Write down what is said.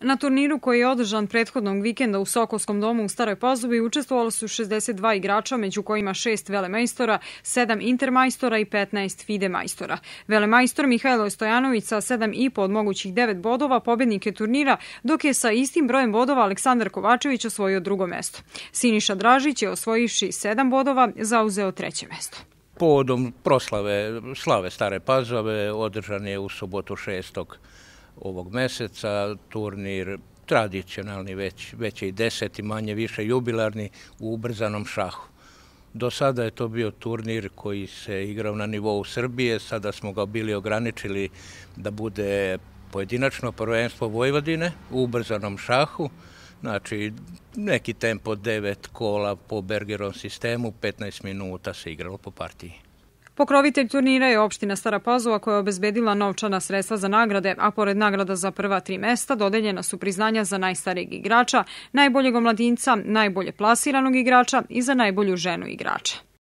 Na turniru koji je održan prethodnog vikenda u Sokolskom domu u Staroj Pazovi učestvovalo su 62 igrača, među kojima 6 velemajstora, 7 intermajstora i 15 FIDE majstora. Velemajstor Mihajlo Stojanović sa 7,5 od mogućih 9 bodova pobednik je turnira, dok je sa istim brojem bodova Aleksandar Kovačević osvojio drugo mesto. Siniša Dražić je osvojivši 7 bodova zauzeo treće mesto. Povodom slave Stare Pazove održan je u subotu 6. ovog meseca turnir tradicionalni, već je i 10. manje više jubilarni u ubrzanom šahu. Do sada je to bio turnir koji se igrao na nivou Srbije, sada smo ga bili ograničili da bude pojedinačno prvenstvo Vojvodine u ubrzanom šahu, znači neki tempo 9 kola po Bergeron sistemu, 15 minuta se igralo po partiji. Pokrovitelj turnira je opština Stara Pazova koja je obezbedila novčana sredstva za nagrade, a pored nagrada za prva 3 mesta dodeljena su priznanja za najstarijeg igrača, najboljeg omladinca, najbolje plasiranog igrača i za najbolju ženu igrača.